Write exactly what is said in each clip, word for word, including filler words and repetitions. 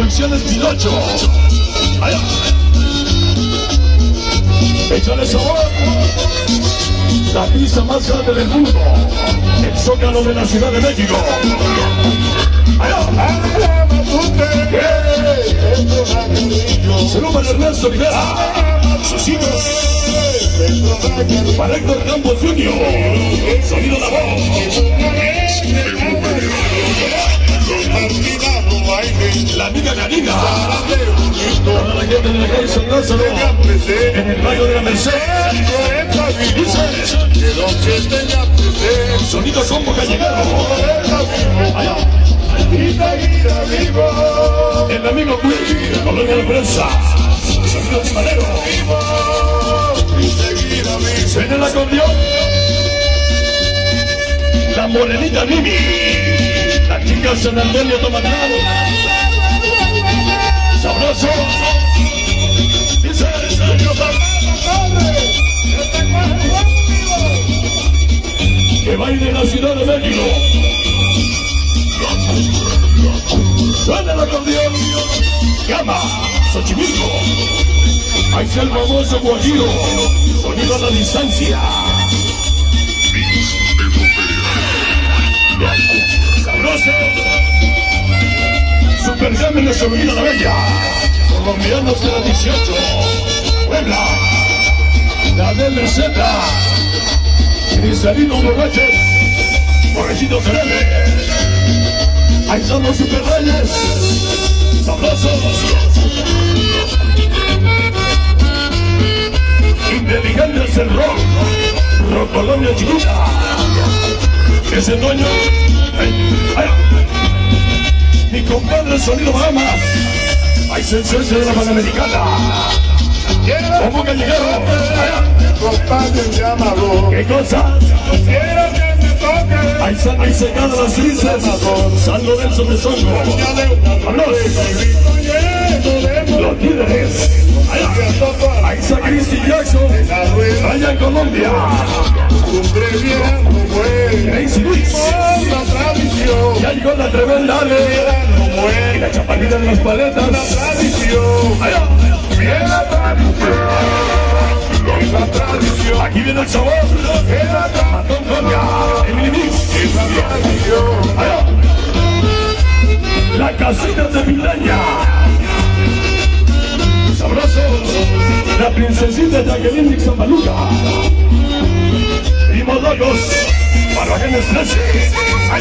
Producciones Pinocho. Allá. Échale sabor. La pizza más grande del mundo. El Zócalo de la Ciudad de México. Allá. Saludos para Ernesto Olivera. Sus hijos. Para Héctor Campos junior Sonido La Voz. La amiga Karina. Toda la gente de la calle San Lázaro, en el barrio de la Merced. Dice Sonido Combo Callegado. Allá. El amigo Will, Colonia de Prensa. Sonido Timadero. Suena el acordeón. La morenita Mimi. La chica San Antonio Tomatado. Sabroso. Dice que baile en la Ciudad de México. Suena el acordeón. Gama, Xochimilco. Ahí está el famoso guajiro. Sonido a la distancia. Sabroso. Super Jam en la Sobrina La Bella. Colombianos de la dieciocho. Puebla. La D M Z. Cristalinos borrachos. Borrachitos cerebre. Ahí están los Super Reyes. Sabrosos. Inteligentes el rock. Rock Colombia chiquita. Es el dueño. Ay, ay. Mi compadre el Sonido Bahamas. Hay sensación de la Panamericana. ¿Cómo que llegaron? Compadre llamado. ¿Qué cosas? Quiero que me toque. Hay sangre y secada las tristes. Salgo del sol de songo. ¡Vámonos! Los líderes. Ahí está Christy Jackson. Allá en Colombia. Crazy Luis. Ya llegó la tremenda Ale. Y la chaparrita de las paletas. Allá. Aquí viene el sabor. Matón Conga. Emily Mix. Allá. La casita de Pilaña. Sabroso. La princesita Jacqueline Dixon Maluca. Y Modogos. Barbajanes trece.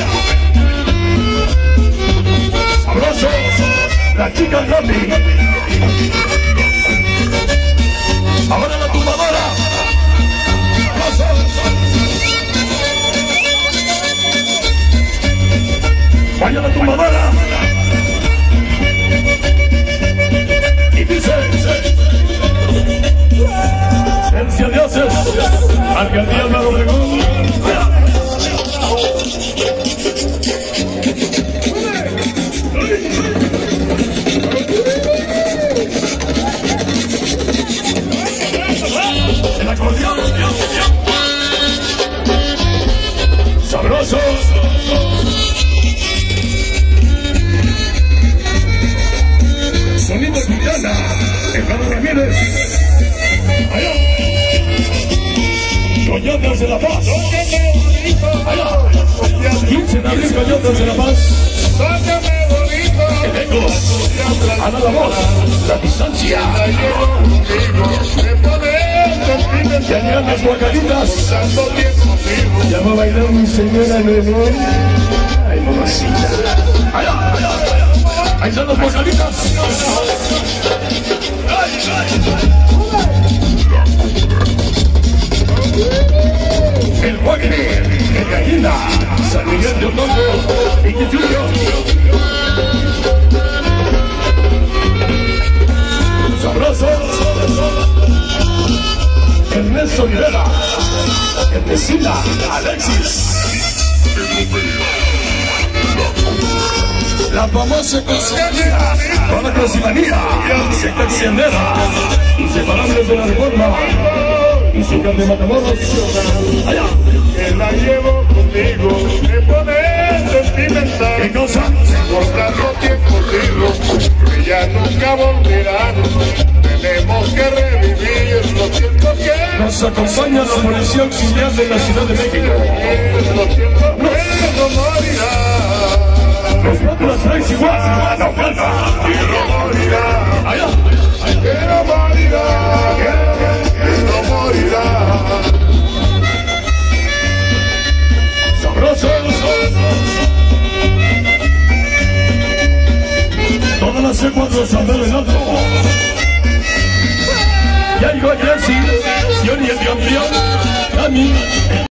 Sabroso. La chica Nati. Ahora la tumbadora. Vaya la tumbadora. Y dice, Encia Dioses, Alcaldía Álvaro Obregón. El acordeón. Sabroso. Sonido Quintana, Eduardo Ramírez. Allá. Coyotes de la Paz. Allá. quince de abril, Coyotes de la Paz. El eco. Ana la voz. La distancia. Ya llegan las guacalitas. Ya va a bailar mi señora Nene. Ay, mamacita. Allá, allá. Ahí están las guacalitas. El Guaquené, el Gallina, San Miguel de Otongo y Quituyo. Sabroso. Ernesto Olivera, Ernestina, Alexis. La famosa Coscaña, con la Crosimanía, secta extendera, inseparables de la Reforma, y su de Matamoros. Allá. Que la llevo conmigo, me pone sentimental. ¿Qué cosa? Por tanto tiempo digo, acompaña la policía auxiliar de la Ciudad de México. Los tiempos buenos no morirán. Los cuatro traes igual. No falta. Y no morirán. Allá. Que no morirán. Que no morirán. Sabrosos. Todas las C cuatro saldrán en alto. Ya llegó Jesse, Johnny el campeón, Dani.